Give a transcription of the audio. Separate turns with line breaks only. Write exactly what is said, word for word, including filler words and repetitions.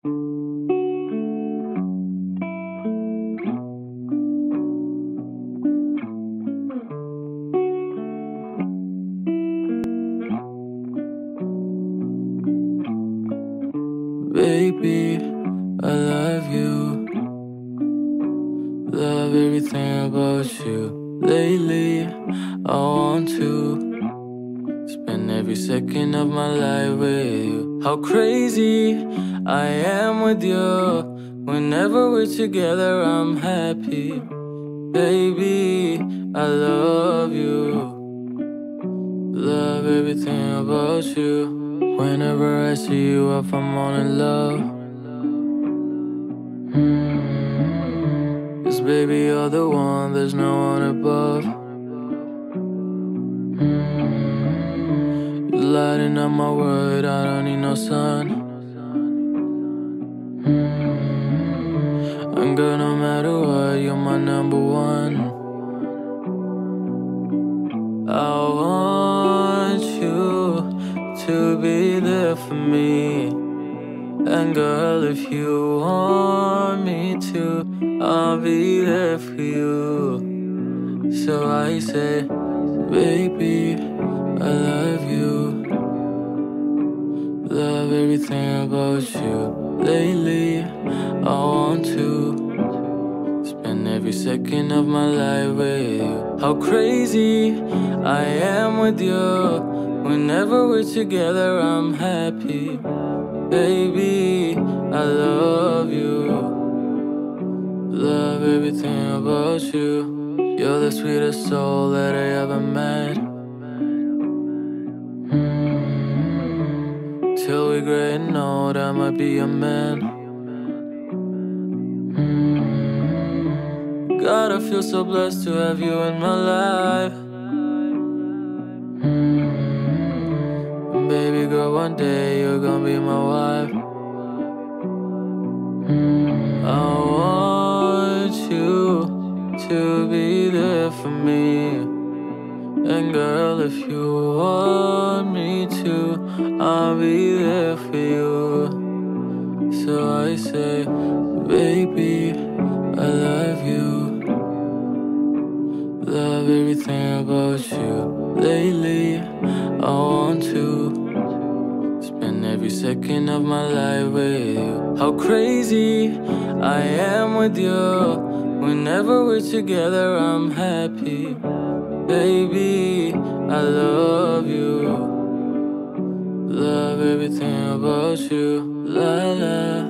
Baby, I love you. Love everything about you. Lately, I want to spend every second of my life with you. How crazy I am with you. Whenever we're together, I'm happy. Baby, I love you. Love everything about you. Whenever I see you, I fall more in love. mm. Cause baby, you're the one, there's no one above. mm. You lighten up my world, I don't need no sun. mm. And girl, no matter what, you're my number one. I want you to be there for me. And girl, if you want me to, I'll be there for you. So I say, baby, I love you. Love everything about you. Lately, I want to spend every second of my life with you. How crazy I am with you. Whenever we're together, I'm happy. Baby, I love you. Love everything about you. You're the sweetest soul that I ever met. mm. Till we gray and old, I might be a man. mm. God, I feel so blessed to have you in my life. mm. Baby girl, one day you're gonna be my wife. mm. I want you to be there for me. And girl, if you want me to, I'll be there for you. So I say, baby, I love you. Love everything about you. Lately, I want to spend every second of my life with you. How crazy I am with you. Whenever we're together, I'm happy. Baby, I love you. Love everything about you. La la.